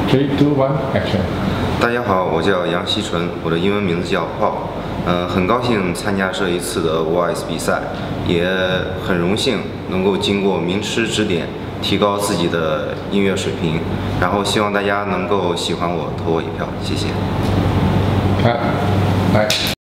3, 2, 1, action！ 大家好，我叫杨希纯，我的英文名字叫 Paul。很高兴参加这一次的 Voice 比赛，也很荣幸能够经过名师指点，提高自己的音乐水平。然后希望大家能够喜欢我，投我一票，谢谢。 来。